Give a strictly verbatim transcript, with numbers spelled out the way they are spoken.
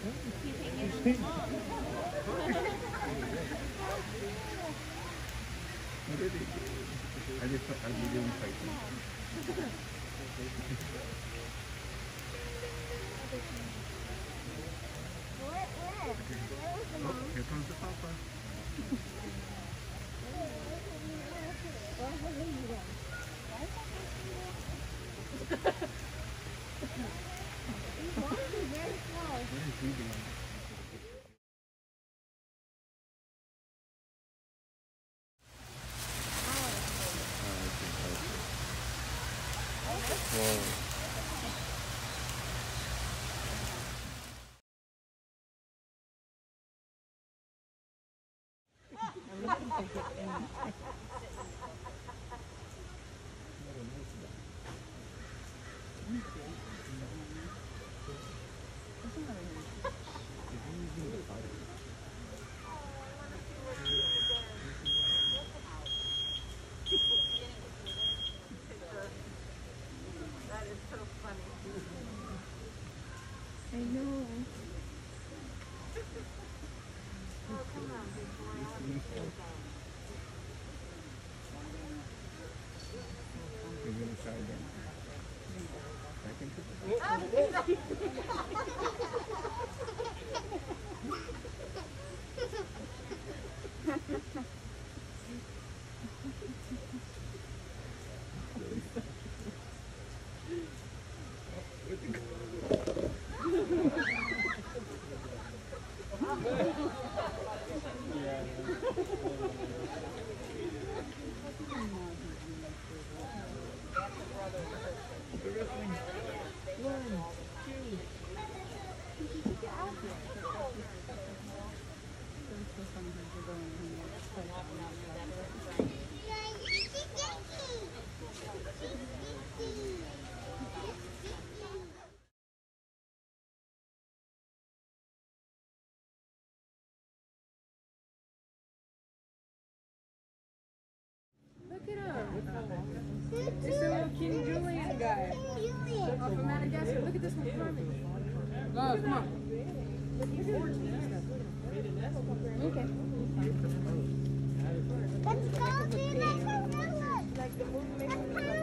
I just I'll be doing fighting. Where, where? Where was the Oh, mom? here comes the papa. He's walking very slow. What is he doing? Whoa. That is so funny. I know. Oh, come on, big boy. I want to shake that. We're gonna try again. Back into the Look at him. It's the little King Julian guy. Off of Madagascar. Look at this one for me. Love, come on. Okay. Let's go to the next one.